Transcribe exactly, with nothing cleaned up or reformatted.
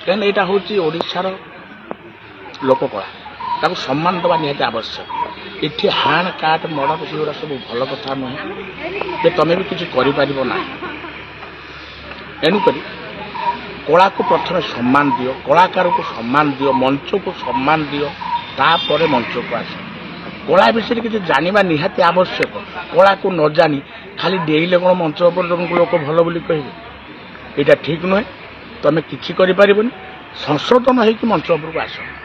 କାହିଁକିନା ଏଇଟା ହେଉଛି ଓଡ଼ିଶାର ଲୋକକଳା, ତାକୁ ସମ୍ମାନ ଦେବା ନିହାତି ଆବଶ୍ୟକ। ଏଠି ହାଣ କାଟ ମର୍ଡର ସେଗୁଡ଼ା ସବୁ ଭଲ କଥା ନୁହେଁ ଯେ ତମେ ବି କିଛି କରିପାରିବ ନାହିଁ। ଏଣୁକରି କଳାକୁ ପ୍ରଥମେ ସମ୍ମାନ ଦିଅ, କଳାକାରକୁ ସମ୍ମାନ ଦିଅ, ମଞ୍ଚକୁ ସମ୍ମାନ ଦିଅ, ତାପରେ ମଞ୍ଚକୁ ଆସ। କଳା ବିଷୟରେ କିଛି ଜାଣିବା ନିହାତି ଆବଶ୍ୟକ। କଳାକୁ ନ ଜାଣି ଖାଲି ଡେଇଁଲେ କ'ଣ ମଞ୍ଚ ଉପରେ ତମକୁ ଲୋକ ଭଲ ବୋଲି କହିବେ? ଏଇଟା ଠିକ୍ ନୁହେଁ। ତମେ କିଛି କରିପାରିବନି। ସଂଶୋଧନ ହେଇକି ମଞ୍ଚ ଉପରକୁ ଆସ।